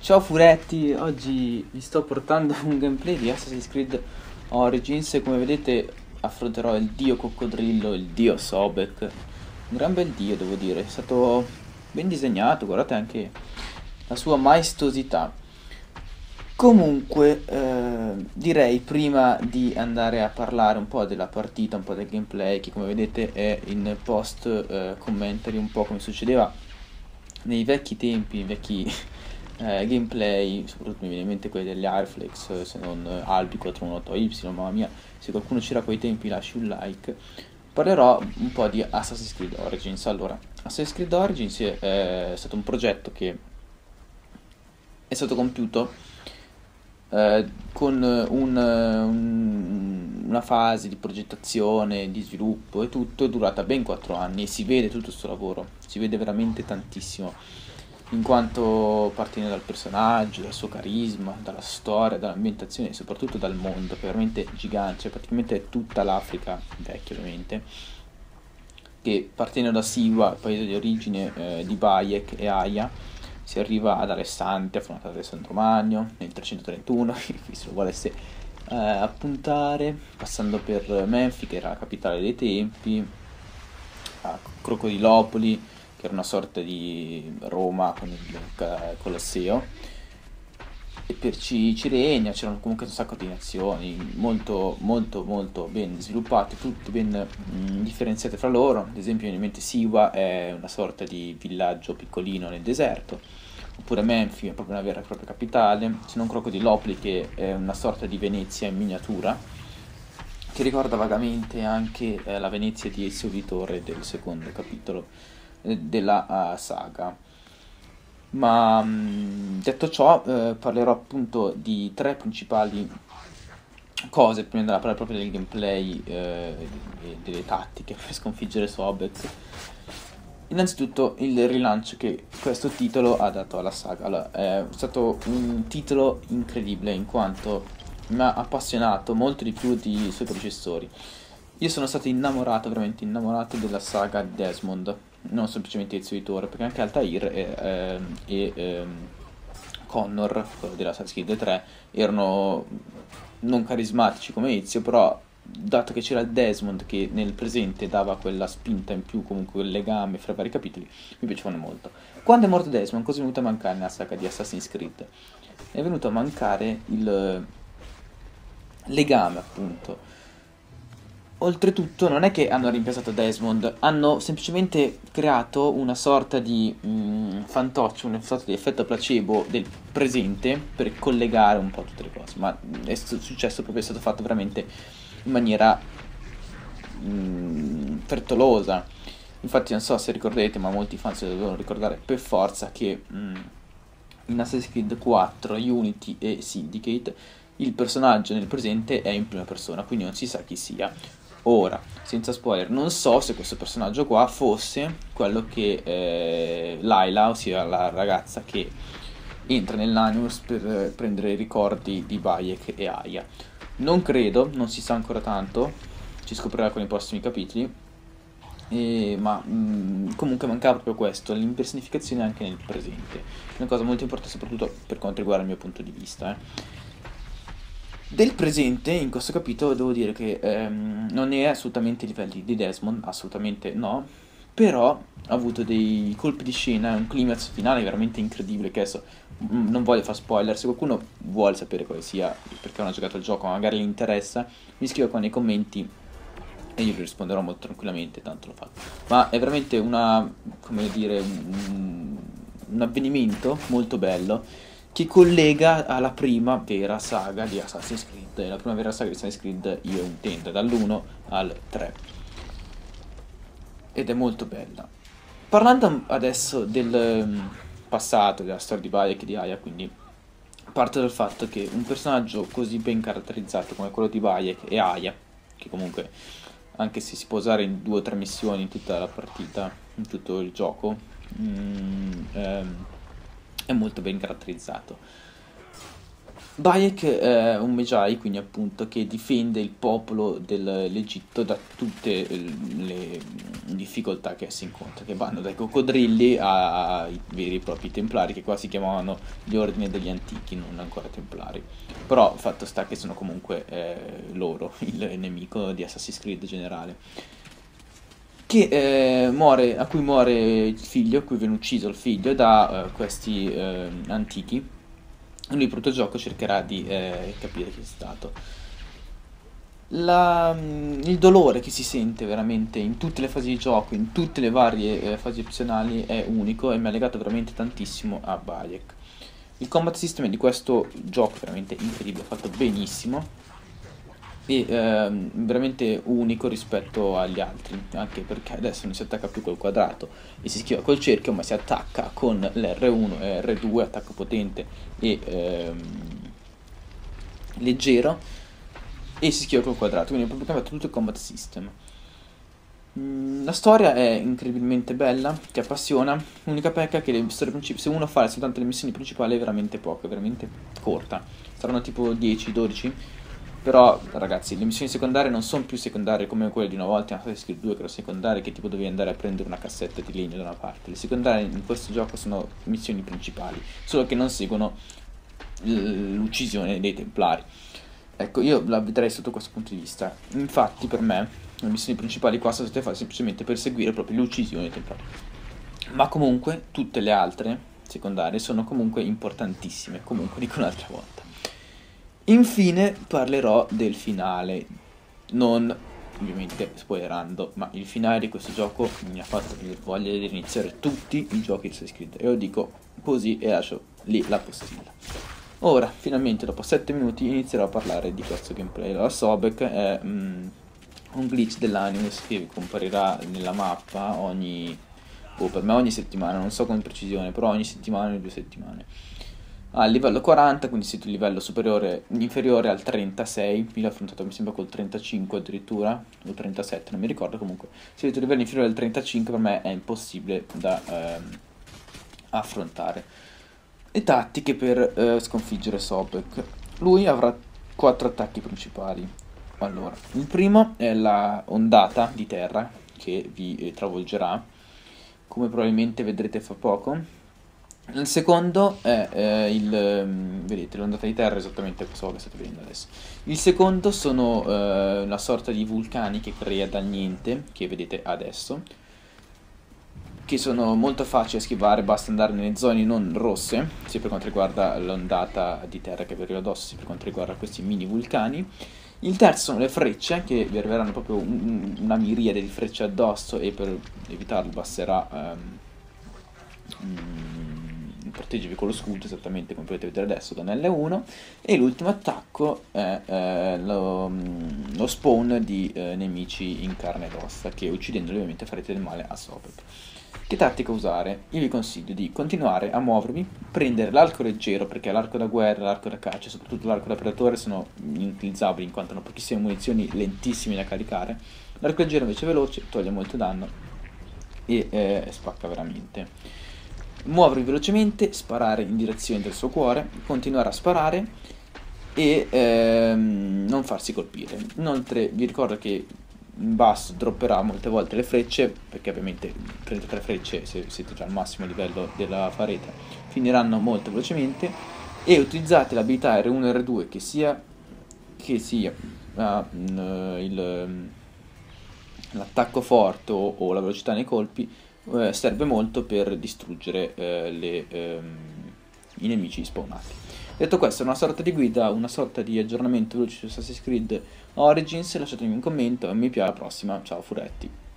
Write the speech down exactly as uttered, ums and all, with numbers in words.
Ciao furetti, oggi vi sto portando un gameplay di Assassin's Creed Origins e come vedete affronterò il dio coccodrillo, il dio Sobek. Un gran bel dio devo dire, è stato ben disegnato, guardate anche la sua maestosità. Comunque, eh, direi prima di andare a parlare un po' della partita, un po' del gameplay, che come vedete è in post eh, commentary, un po' come succedeva nei vecchi tempi, nei vecchi eh, gameplay, soprattutto mi viene in mente quelli degli Airflex, se non eh, Albi quattrocentodiciotto Y, mamma mia, se qualcuno c'era a quei tempi lasci un like. Parlerò un po' di Assassin's Creed Origins. Allora, Assassin's Creed Origins è, è stato un progetto che è stato compiuto eh, con un, un- una fase di progettazione, di sviluppo e tutto, è durata ben quattro anni e si vede tutto questo lavoro, si vede veramente tantissimo, in quanto partiamo dal personaggio, dal suo carisma, dalla storia, dall'ambientazione e soprattutto dal mondo, che è veramente gigante, cioè praticamente tutta l'Africa vecchia ovviamente, che partendo da Siwa, paese di origine eh, di Bayek e Aya, si arriva ad Alessandria, fondata da Alessandro Magno, nel trecentotrentuno, chi se lo volesse eh, appuntare, passando per Menfi, che era la capitale dei tempi, a Crocodilopoli, che era una sorta di Roma con il ca- Colosseo, e per Ci- Ciregna c'erano comunque un sacco di nazioni molto molto molto ben sviluppate, tutte ben mh, differenziate fra loro. Ad esempio in mente Siwa è una sorta di villaggio piccolino nel deserto, oppure Menfi è proprio una vera e propria capitale, se non Crocodilopoli che è una sorta di Venezia in miniatura, che ricorda vagamente anche eh, la Venezia di Ezio Auditore del secondo capitolo eh, della uh, saga. Ma mh, detto ciò, eh, parlerò appunto di tre principali cose prima di andare a parlare proprio del gameplay eh, e delle tattiche per sconfiggere Sobek. Innanzitutto il rilancio che questo titolo ha dato alla saga. Allora, è stato un titolo incredibile in quanto mi ha appassionato molto di più dei suoi predecessori. Io sono stato innamorato, veramente innamorato della saga di Desmond, non semplicemente Ezio Auditore, perché anche Altair e, ehm, e ehm, Connor, quello della Assassin's Creed tre, erano non carismatici come Ezio, però dato che c'era il Desmond che nel presente dava quella spinta in più, comunque quel legame fra i vari capitoli, mi piacevano molto. Quando è morto Desmond, cosa è venuto a mancare nella saga di Assassin's Creed? È venuto a mancare il legame, appunto. Oltretutto non è che hanno rimpiazzato Desmond, hanno semplicemente creato una sorta di mm, fantoccio, una sorta di effetto placebo del presente per collegare un po' tutte le cose, ma è su- successo proprio, è stato fatto veramente in maniera mm, frettolosa. Infatti non so se ricordate, ma molti fan se lo devono ricordare per forza che mm, in Assassin's Creed quattro, Unity e Syndicate il personaggio nel presente è in prima persona, quindi non si sa chi sia. Ora, senza spoiler, non so se questo personaggio qua fosse quello che eh, Layla, ossia la ragazza che entra nell'Animus per eh, prendere i ricordi di Bayek e Aya. Non credo, non si sa ancora tanto, ci scoprirà con i prossimi capitoli, e- ma mh, comunque mancava proprio questo, l'impersonificazione anche nel presente. Una cosa molto importante soprattutto per quanto riguarda il mio punto di vista. eh. Del presente, in questo capitolo, devo dire che ehm, non è assolutamente ai livelli di Desmond, assolutamente no, però ha avuto dei colpi di scena, un climax finale veramente incredibile, che adesso mm, non voglio fare spoiler, se qualcuno vuole sapere quale sia, perché non ha giocato il gioco, ma magari gli interessa, mi scrive qua nei commenti e io gli risponderò molto tranquillamente, tanto lo fatto. Ma è veramente una, come dire, un, un avvenimento molto bello che collega alla prima vera saga di Assassin's Creed. La prima vera saga di Assassin's Creed io intendo dall'uno al tre. Ed è molto bella. Parlando adesso del ehm, passato, della storia di Bayek e di Aya, quindi parto dal fatto che un personaggio così ben caratterizzato come quello di Bayek e Aya, che comunque anche se si può usare in due o tre missioni in tutta la partita, in tutto il gioco, mm, ehm, è molto ben caratterizzato. Bayek è un Medjay, quindi appunto, che difende il popolo dell'Egitto da tutte le difficoltà che si incontra, che vanno dai coccodrilli ai veri e propri templari, che qua si chiamavano gli ordini degli antichi, non ancora templari. Però il fatto sta che sono comunque eh, loro il nemico di Assassin's Creed generale. Che eh, muore, a cui muore il figlio, a cui viene ucciso il figlio da eh, questi eh, antichi. Lui il protogioco cercherà di eh, capire chi è stato. La- il dolore che si sente veramente in tutte le fasi di gioco, in tutte le varie eh, fasi opzionali è unico e mi ha legato veramente tantissimo a Bayek. Il combat system di questo gioco è veramente incredibile, fatto benissimo e ehm, veramente unico rispetto agli altri, anche perché adesso non si attacca più col quadrato e si schiva col cerchio, ma si attacca con l'R uno e R due, attacco potente e ehm, leggero, e si schiva col quadrato, quindi è proprio cambiato tutto il combat system. Mm, La storia è incredibilmente bella, ti appassiona. L'unica pecca è che le storie principali, se uno fa soltanto le missioni principali, è veramente poca, è veramente corta. Saranno tipo dieci dodici. Però, ragazzi, le missioni secondarie non sono più secondarie come quelle di una volta in Assassin's Creed due, che erano secondarie, che tipo dovevi andare a prendere una cassetta di legno da una parte. Le secondarie in questo gioco sono missioni principali, solo che non seguono l- l'uccisione dei Templari. Ecco, io la vedrei sotto questo punto di vista. Infatti, per me, le missioni principali qua sono state fatte semplicemente per seguire proprio l'uccisione dei Templari. Ma comunque, tutte le altre secondarie sono comunque importantissime, comunque dico un'altra volta. Infine parlerò del finale, non ovviamente spoilerando, ma il finale di questo gioco mi ha fatto venire voglia di iniziare tutti i giochi di Assassin's Creed, e lo dico così e lascio lì la postilla. Ora, finalmente, dopo sette minuti, inizierò a parlare di questo gameplay. La Sobek è mm, un glitch dell'Animus che comparirà nella mappa ogni... oh, per me ogni settimana, non so con precisione, però ogni settimana, ogni due settimane. Ha il livello quaranta, quindi siete il livello superiore, inferiore al trentasei. Io l'ho affrontato mi sembra col trentacinque addirittura, o trentasette, non mi ricordo. Comunque se siete il livello inferiore al trentacinque, per me è impossibile da ehm, affrontare. Le tattiche per eh, sconfiggere Sobek. Lui avrà quattro attacchi principali. Allora, il primo è la ondata di terra che vi eh, travolgerà, come probabilmente vedrete fra poco. Il secondo è eh, il... ehm, vedete, l'ondata di terra è esattamente questo che state vedendo adesso. Il secondo sono eh, una sorta di vulcani che crea dal niente, che vedete adesso, che sono molto facili da schivare, basta andare nelle zone non rosse, sia per quanto riguarda l'ondata di terra che vi arriva addosso, sia per quanto riguarda questi mini vulcani. Il terzo sono le frecce, che vi arriveranno proprio un- una miriade di frecce addosso, e per evitarlo basterà ehm, mm, proteggervi con lo scudo, esattamente come potete vedere adesso con L uno. E l'ultimo attacco è eh, lo, mm, lo spawn di eh, nemici in carne ed ossa, che uccidendoli ovviamente farete del male a Sobek. Che tattica usare? Io vi consiglio di continuare a muovervi, prendere l'arco leggero, perché l'arco da guerra, l'arco da caccia e soprattutto l'arco da predatore sono inutilizzabili in quanto hanno pochissime munizioni, lentissime da caricare. L'arco leggero invece è veloce, toglie molto danno e eh, spacca veramente. Muovervi velocemente, sparare in direzione del suo cuore, continuare a sparare e ehm, non farsi colpire. Inoltre vi ricordo che in basso dropperà molte volte le frecce, perché ovviamente trentatré frecce, se siete già al massimo livello della fareta, finiranno molto velocemente. E utilizzate l'abilità R uno e R due, che sia che sia ah, mm, il, mm, l'attacco forte o, o la velocità nei colpi, eh, serve molto per distruggere eh, le, ehm, i nemici spawnati. Detto questo, è una sorta di guida, una sorta di aggiornamento veloce su Assassin's Creed Origins. Lasciatemi un commento e mi piace. Alla prossima, ciao furetti.